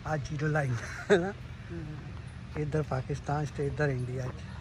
आज zero line है ना। इधर पाकिस्तान से इधर इंडिया।